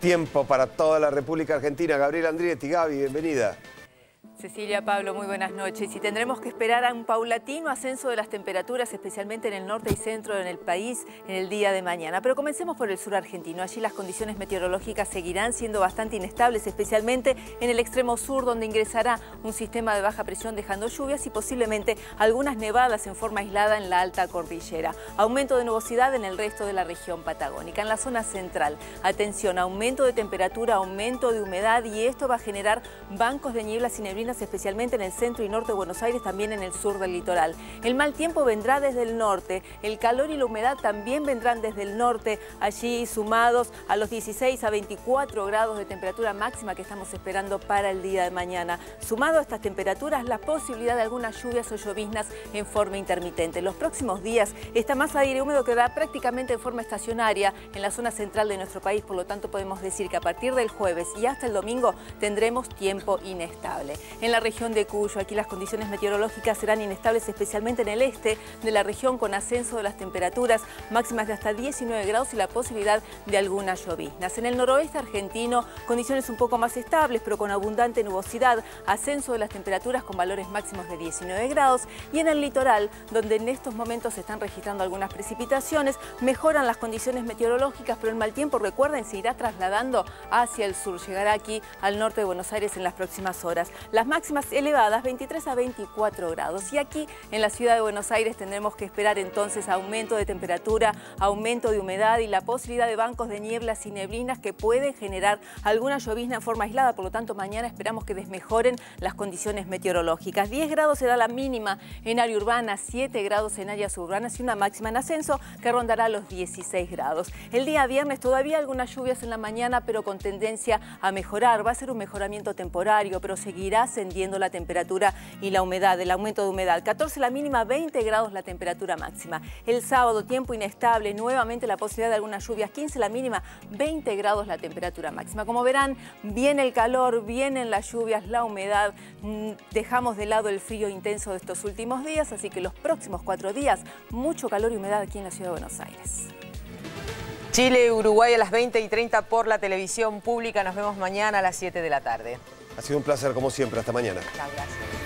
tiempo para toda la República Argentina. Gabriela Andrietti, Gaby, bienvenida. Cecilia, Pablo, muy buenas noches. Y tendremos que esperar a un paulatino ascenso de las temperaturas, especialmente en el norte y centro del país, en el día de mañana. Pero comencemos por el sur argentino. Allí las condiciones meteorológicas seguirán siendo bastante inestables, especialmente en el extremo sur, donde ingresará un sistema de baja presión dejando lluvias y posiblemente algunas nevadas en forma aislada en la alta cordillera. Aumento de nubosidad en el resto de la región patagónica. En la zona central, atención, aumento de temperatura, aumento de humedad, y esto va a generar bancos de nieblas y neblinas, especialmente en el centro y norte de Buenos Aires, también en el sur del litoral. El mal tiempo vendrá desde el norte, el calor y la humedad también vendrán desde el norte, allí sumados a los 16 a 24 grados de temperatura máxima que estamos esperando para el día de mañana. Sumado a estas temperaturas, la posibilidad de algunas lluvias o lloviznas en forma intermitente. En los próximos días, esta masa de aire húmedo quedará prácticamente en forma estacionaria en la zona central de nuestro país, por lo tanto podemos decir que a partir del jueves y hasta el domingo tendremos tiempo inestable. En la región de Cuyo, aquí las condiciones meteorológicas serán inestables, especialmente en el este de la región, con ascenso de las temperaturas máximas de hasta 19 grados y la posibilidad de algunas lloviznas. En el noroeste argentino, condiciones un poco más estables, pero con abundante nubosidad, ascenso de las temperaturas con valores máximos de 19 grados. Y en el litoral, donde en estos momentos se están registrando algunas precipitaciones, mejoran las condiciones meteorológicas, pero el mal tiempo, recuerden, se irá trasladando hacia el sur. Llegará aquí al norte de Buenos Aires en las próximas horas. Las máximas elevadas, 23 a 24 grados. Y aquí en la ciudad de Buenos Aires tendremos que esperar entonces aumento de temperatura, aumento de humedad y la posibilidad de bancos de nieblas y neblinas que pueden generar alguna llovizna en forma aislada. Por lo tanto, mañana esperamos que desmejoren las condiciones meteorológicas. 10 grados será la mínima en área urbana, 7 grados en áreas urbanas y una máxima en ascenso que rondará los 16 grados. El día viernes todavía algunas lluvias en la mañana, pero con tendencia a mejorar. Va a ser un mejoramiento temporario, pero seguirá ascendiendo la temperatura y la humedad, el aumento de humedad. 14 la mínima, 20 grados la temperatura máxima. El sábado, tiempo inestable, nuevamente la posibilidad de algunas lluvias. 15 la mínima, 20 grados la temperatura máxima. Como verán, viene el calor, vienen las lluvias, la humedad. Dejamos de lado el frío intenso de estos últimos días, así que los próximos 4 días, mucho calor y humedad aquí en la ciudad de Buenos Aires. Chile, Uruguay a las 20:30 por la televisión pública. Nos vemos mañana a las 7 de la tarde. Ha sido un placer como siempre. Hasta mañana. Chao, gracias.